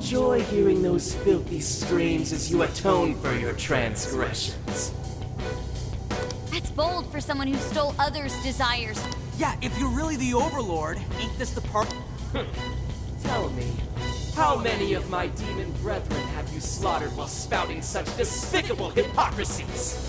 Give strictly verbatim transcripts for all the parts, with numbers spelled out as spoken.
enjoy hearing those filthy screams as you atone for your transgressions. That's bold for someone who stole others' desires. Yeah, if you're really the Overlord, ain't this the part? Tell me, how many of my demon brethren have you slaughtered while spouting such despicable hypocrisies?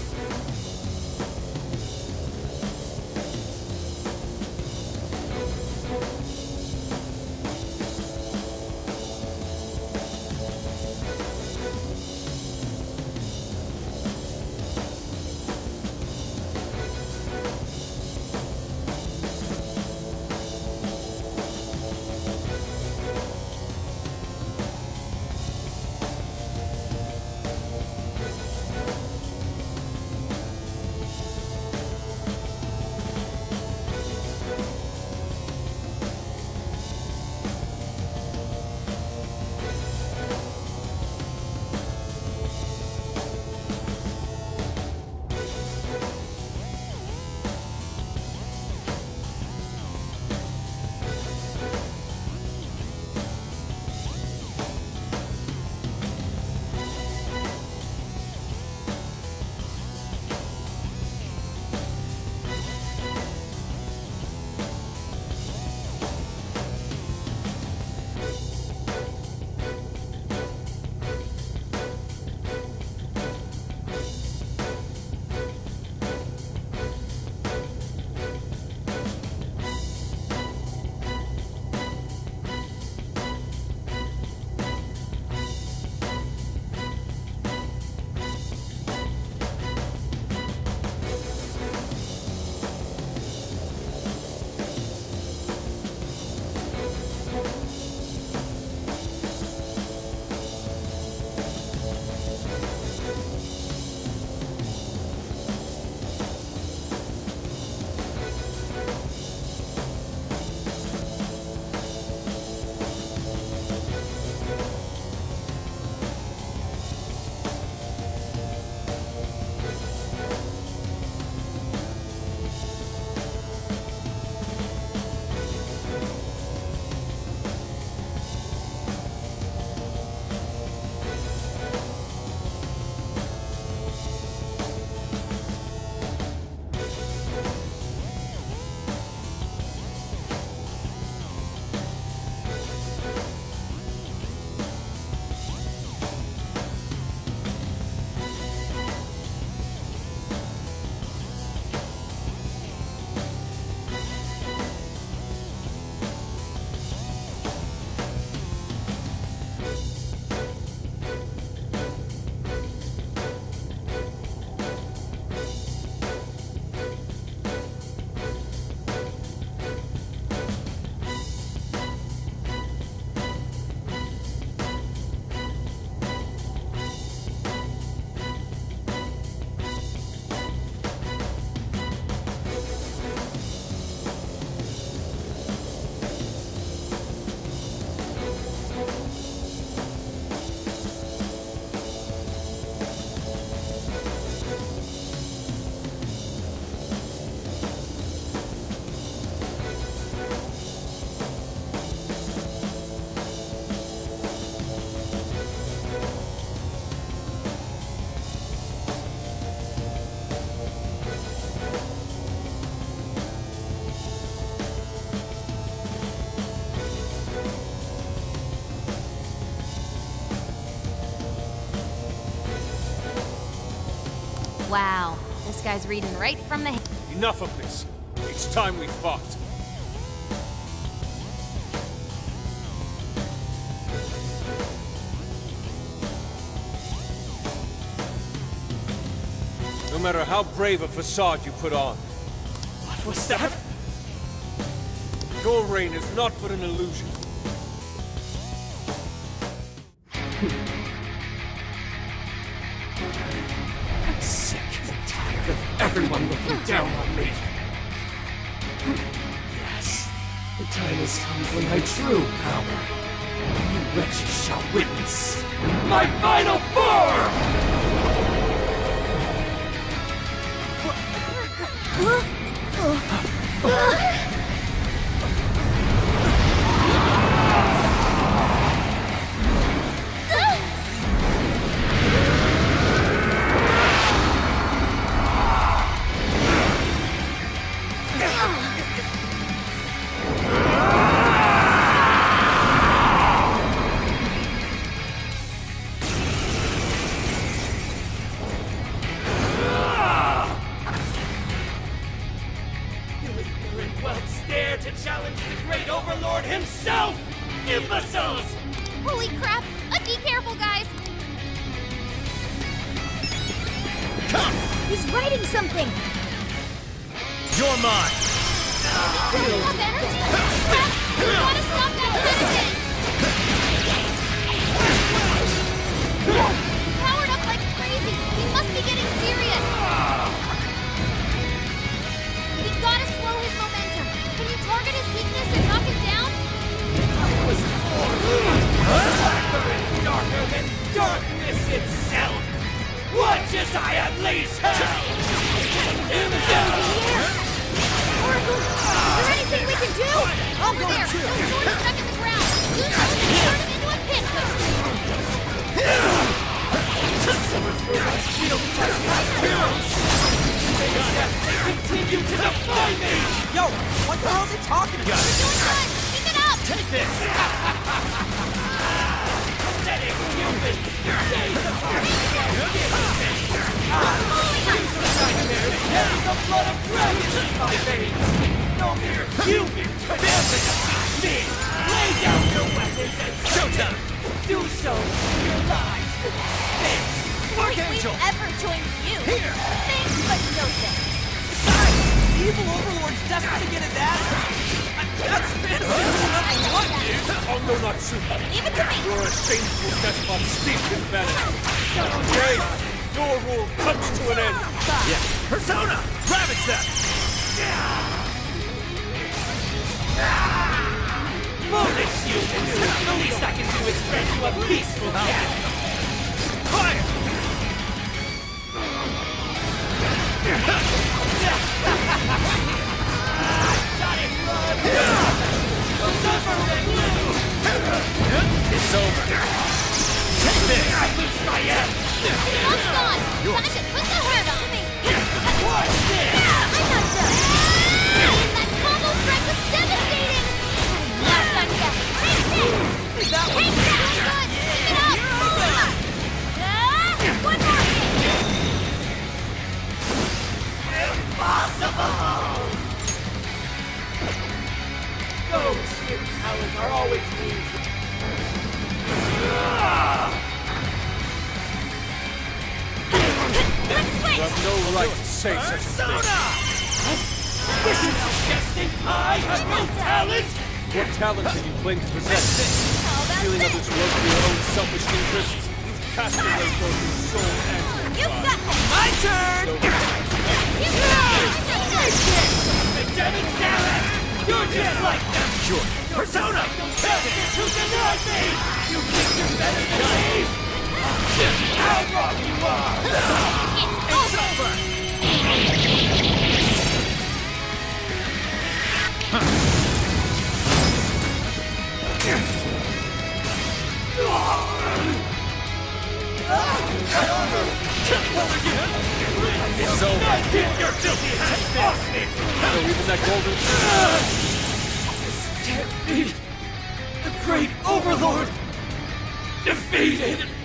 Wow, this guy's reading right from the... Enough of this. It's time we fought. No matter how brave a facade you put on. What was that? Your reign is not but an illusion. I'm sick and tired of everyone looking down on me. Yes, the time has come for my true power. You wretches shall witness my final form! He's writing something! You're mine! Enough energy? Crap! We gotta stop that genesis! He powered up like crazy! He must be getting serious! We gotta slow his momentum! Can you target his weakness and knock him down? Blacker and darker than darkness itself! Watch as I unleash hell! Oracle, is there anything we can do? Over there! Those swords stuck in the ground! Use those to turn him into a pinfish! Continue to defy me! Yo, what the hell is he talking about? You're doing good! Keep it up! Take this! Pathetic human! Your days of Carries the blood of dragons in my veins! No mere human could ever defeat me! Lay down your weapons and showtime! Do so with your lives to spend! Archangel! We've ever joined you! Here! Thanks, but no thanks! The evil overlord's destined to get his ass kicked. That's fancy! I know What, that. dude? Hongo Natsuki, Leave it to me! you're a shameful despot steeped in vanity. Today, your rule comes to an end. Yeah. Persona! Ravage them! Foolish humans! The least I can do is spread you a peaceful death! Fire! It's over. Take this! I lose my end! Lost on! Time to put the hurt on me! Watch this! I'm not done! That combo strike was devastating! Not done yet! Take this! That was Take that! Good! Keep it up! Ah, one more hit! Impossible! Those hidden powers are always used. Quick switch! You have no right to say such a thing. This is suggesting I have no talent! What talent can you claim to possess? How about Feeling of this? this world for your own selfish interests, you've cast away both your soul and your You body. got this! my turn! You got this! Damn it, Garrett! You're just like them! Sure. Persona! Bastards who denied me! You think you're better than me? How wrong you are! It's over! It's over. Get your filthy hands off me! So even that golden... Can't be! The great overlord! Defeated!